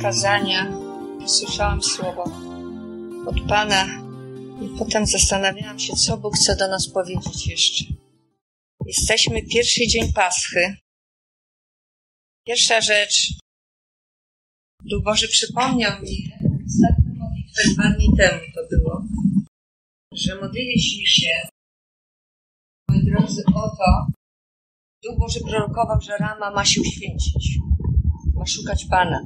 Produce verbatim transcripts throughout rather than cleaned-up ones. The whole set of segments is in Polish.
kazania słyszałam słowo od Pana i potem zastanawiałam się, co Bóg chce do nas powiedzieć jeszcze. Jesteśmy pierwszy dzień Paschy. Pierwsza rzecz, Duch Boży przypomniał mi, ostatnią modlitwę dwa dni temu to było, że modliliśmy się, moi drodzy, o to, Duch Boży prorokował, że Rama ma się uświęcić, ma szukać Pana.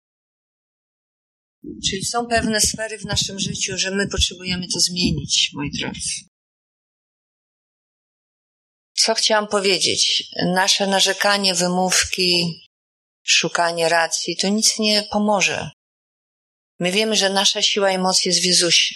Czyli są pewne sfery w naszym życiu, że my potrzebujemy to zmienić, moi drodzy. Co chciałam powiedzieć? Nasze narzekanie, wymówki, szukanie racji, to nic nie pomoże. My wiemy, że nasza siła i moc jest w Jezusie.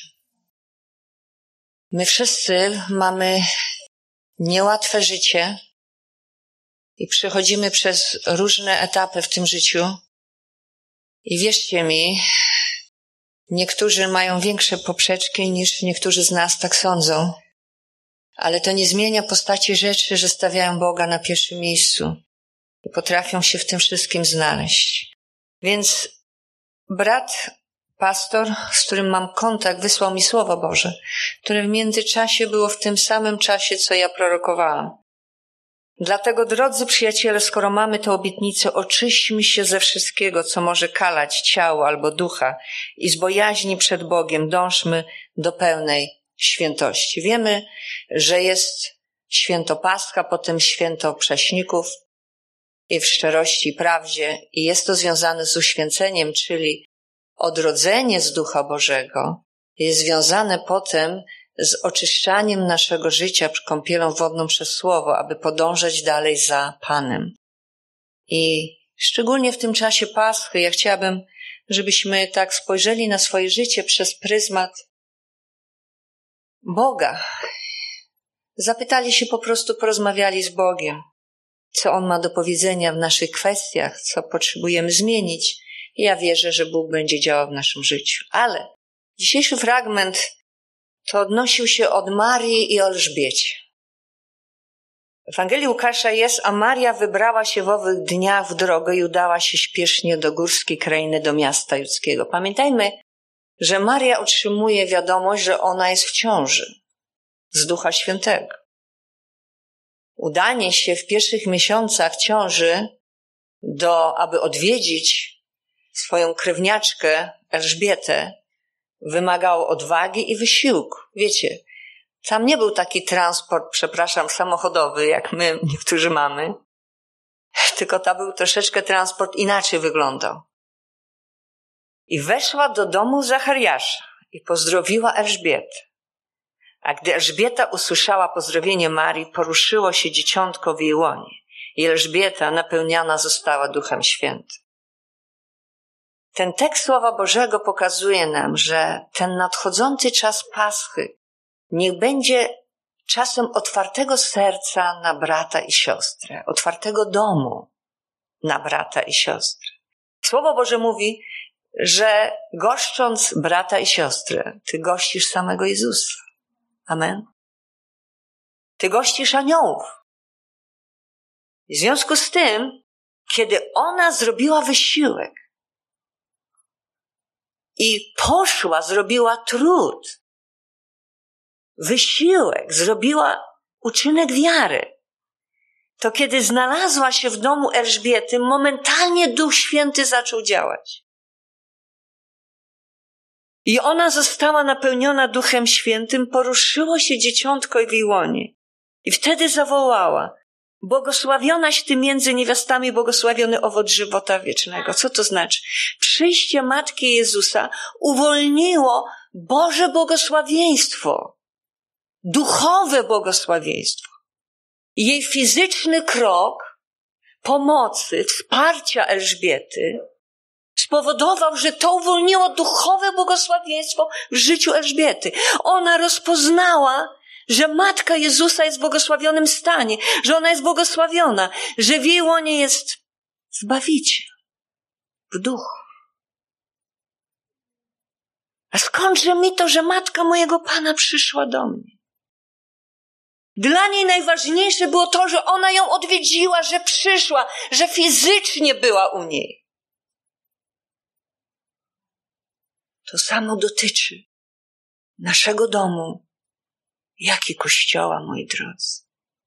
My wszyscy mamy niełatwe życie i przechodzimy przez różne etapy w tym życiu. I wierzcie mi, niektórzy mają większe poprzeczki niż niektórzy z nas tak sądzą. Ale to nie zmienia postaci rzeczy, że stawiają Boga na pierwszym miejscu i potrafią się w tym wszystkim znaleźć. Więc brat, pastor, z którym mam kontakt, wysłał mi Słowo Boże, które w międzyczasie było w tym samym czasie, co ja prorokowałam. Dlatego, drodzy przyjaciele, skoro mamy tę obietnicę, oczyśćmy się ze wszystkiego, co może kalać ciało albo ducha i z bojaźni przed Bogiem dążmy do pełnej świętości. Wiemy, że jest święto Pascha, potem święto Prześników i w szczerości i prawdzie i jest to związane z uświęceniem, czyli odrodzenie z Ducha Bożego jest związane potem z oczyszczaniem naszego życia kąpielą wodną przez Słowo, aby podążać dalej za Panem. I szczególnie w tym czasie Paschy ja chciałabym, żebyśmy tak spojrzeli na swoje życie przez pryzmat Boga. Zapytali się po prostu, porozmawiali z Bogiem, co On ma do powiedzenia w naszych kwestiach, co potrzebujemy zmienić. I ja wierzę, że Bóg będzie działał w naszym życiu. Ale dzisiejszy fragment to odnosił się od Marii i Elżbiecie. W Ewangelii Łukasza jest, a Maria wybrała się w owych dniach w drogę i udała się śpiesznie do górskiej krainy, do miasta judzkiego. Pamiętajmy, że Maria otrzymuje wiadomość, że ona jest w ciąży z Ducha Świętego. Udanie się w pierwszych miesiącach ciąży, do, aby odwiedzić swoją krewniaczkę Elżbietę, wymagało odwagi i wysiłku. Wiecie, tam nie był taki transport, przepraszam, samochodowy, jak my niektórzy mamy, tylko tam był troszeczkę transport, inaczej wyglądał. I weszła do domu Zachariasza i pozdrowiła Elżbietę. A gdy Elżbieta usłyszała pozdrowienie Marii, poruszyło się dzieciątko w jej łonie i Elżbieta napełniana została Duchem Świętym. Ten tekst Słowa Bożego pokazuje nam, że ten nadchodzący czas Paschy niech będzie czasem otwartego serca na brata i siostrę, otwartego domu na brata i siostrę. Słowo Boże mówi, że goszcząc brata i siostrę, ty gościsz samego Jezusa. Amen. Ty gościsz aniołów. W związku z tym, kiedy ona zrobiła wysiłek i poszła, zrobiła trud, wysiłek, zrobiła uczynek wiary, to kiedy znalazła się w domu Elżbiety, momentalnie Duch Święty zaczął działać. I ona została napełniona Duchem Świętym, poruszyło się dzieciątko w jej łonie. I wtedy zawołała: błogosławionaś ty między niewiastami, błogosławiony owoc żywota wiecznego. Co to znaczy? Przyjście Matki Jezusa uwolniło Boże błogosławieństwo, duchowe błogosławieństwo. Jej fizyczny krok pomocy, wsparcia Elżbiety spowodował, że to uwolniło duchowe błogosławieństwo w życiu Elżbiety. Ona rozpoznała, że Matka Jezusa jest w błogosławionym stanie, że ona jest błogosławiona, że w jej łonie jest Zbawiciel w duchu. A skądże mi to, że Matka mojego Pana przyszła do mnie? Dla niej najważniejsze było to, że ona ją odwiedziła, że przyszła, że fizycznie była u niej. To samo dotyczy naszego domu, jak i Kościoła, moi drodzy.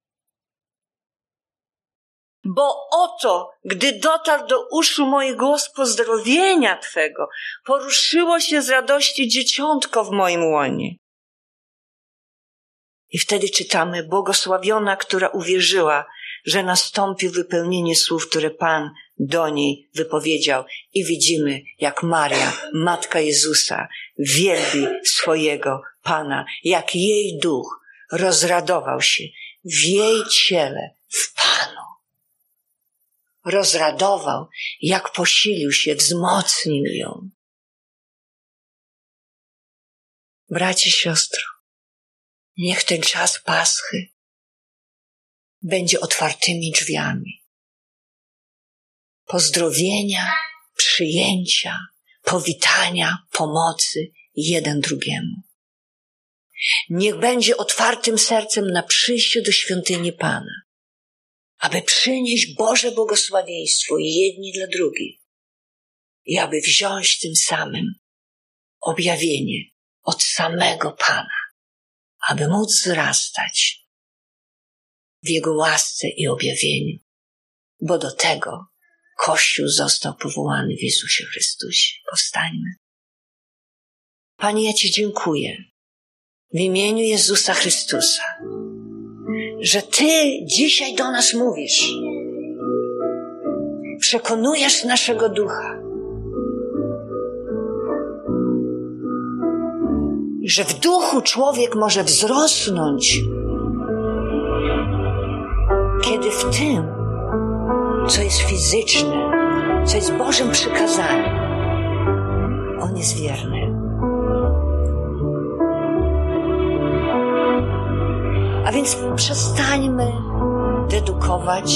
Bo oto, gdy dotarł do uszu moich głos pozdrowienia Twego, poruszyło się z radości dzieciątko w moim łonie. I wtedy czytamy, błogosławiona, która uwierzyła, że nastąpi wypełnienie słów, które Pan do niej wypowiedział. I widzimy, jak Maria, Matka Jezusa, wielbi swojego Pana, jak jej duch rozradował się w jej ciele, w Panu. Rozradował, jak posilił się, wzmocnił ją. Bracie, siostro, niech ten czas Paschy będzie otwartymi drzwiami. Pozdrowienia, przyjęcia, powitania, pomocy jeden drugiemu. Niech będzie otwartym sercem na przyjście do świątyni Pana, aby przynieść Boże błogosławieństwo jedni dla drugich i aby wziąć tym samym objawienie od samego Pana, aby móc wzrastać w Jego łasce i objawieniu, bo do tego Kościół został powołany w Jezusie Chrystusie. Powstańmy. Panie, ja Ci dziękuję w imieniu Jezusa Chrystusa, że Ty dzisiaj do nas mówisz, przekonujesz naszego ducha, że w duchu człowiek może wzrosnąć, kiedy w tym, co jest fizyczne, co jest Bożym przykazaniem, On jest wierny. A więc przestańmy dedukować,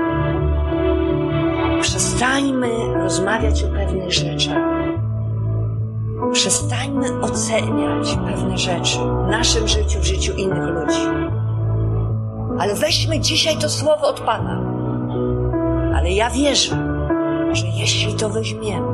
przestańmy rozmawiać o pewnych rzeczach, przestańmy oceniać pewne rzeczy w naszym życiu, w życiu innych ludzi. Ale weźmy dzisiaj to słowo od Pana. Ale ja wierzę, że jeśli to weźmiemy,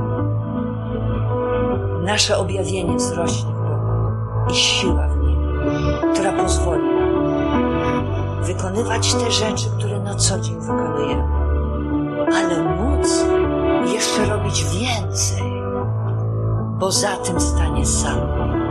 nasze objawienie wzrośnie w Bogu i siła w Nim, która pozwoli nam wykonywać te rzeczy, które na co dzień wykonujemy, ale móc jeszcze robić więcej, bo za tym stanie sam.